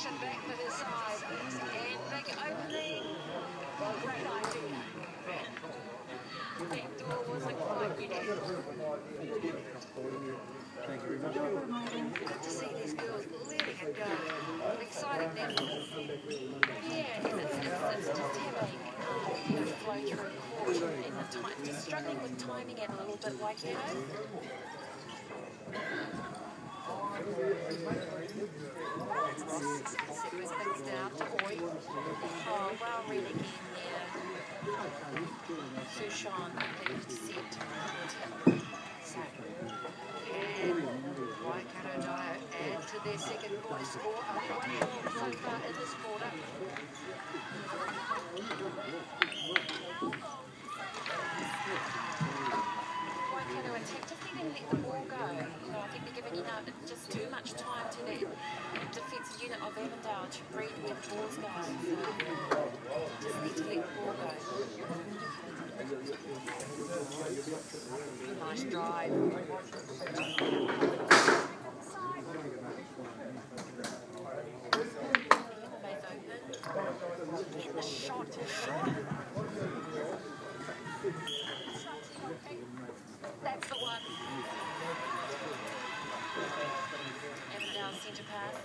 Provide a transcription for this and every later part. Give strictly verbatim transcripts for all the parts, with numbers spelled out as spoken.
action back for his side. And big opening. Great idea. Back door wasn't quite ready. Good to see these girls letting it go. An exciting netball. Yeah, and it's, it's, it's just having um, you know, flow through court and the time, just struggling with timing it a little bit, like, you know. Settles things down to Oi. Oh, well read again there. Sushan left set. So, and Waikato Dio add to their second point score. Only one goal so far in this quarter. Waikato tactically then let the ball go. You know, I think they're giving, you know, just too much time to that defensive unit of Avondale to read where the ball's going. So, just need to let the ball go. Nice drive. Both open. And the shot is short. That's the one. Avondale centre pass.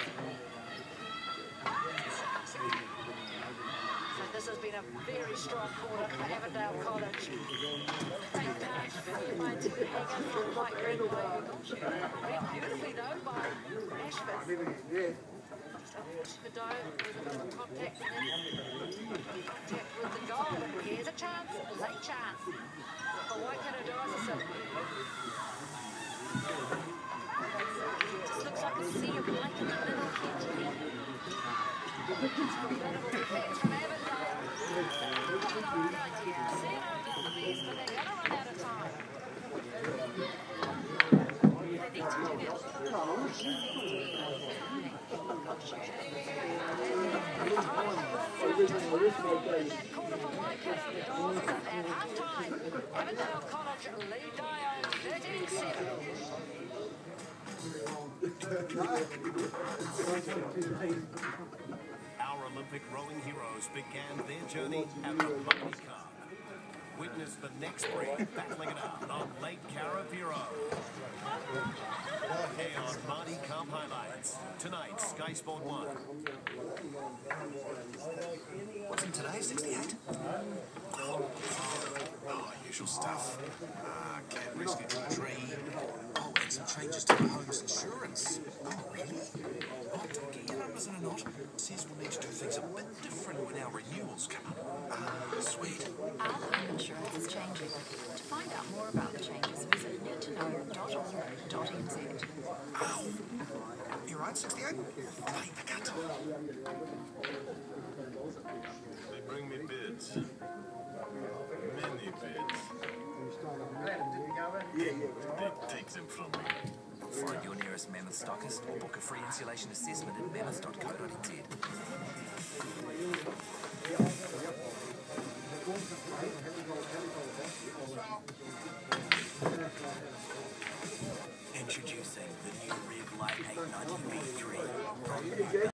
So this has been a very strong quarter for Avondale College. Great pass by Tim Hagan from Mike Greenway. Read beautifully though by Ashford. Ashford though with a bit of contact and then contact with the goal. Here's a chance, late chance for Waikato Diocesan. Just looks like a sea of black in the middle here today. Formidable defence from Avondale. Got the right idea. Zero did the best, but they're going to run out of time. They need to do that little goal shooting to be overturning. Goal shooting. That corner for Waikato Diocesan at half time. Avondale College lead Dio thirteen seven. Our Olympic rowing heroes began their journey at the Mardi Cup. Witness the next breed battling it out on Lake Carabiro. Here on Mardi Cup highlights. Tonight, Sky Sport one. What's in today, sixty-eight? Oh, usual stuff. Ah, cat rescue to a tree. Oh, and some changes to the home's insurance. Oh, really? Oh, don't get your numbers in a knot. Says we'll need to do things a bit different when our renewals come up. Ah, sweet. Our home insurance is changing. To find out more about the changes, visit need to know dot org dot n z. Ow. You right, sixty-eight? Take the cut. They bring me bids. Many bids. They take them from me. Find your nearest Mammoth stockist or book a free insulation assessment at mammoth dot co dot n z. Introducing the new Rev Light eight ninety V three.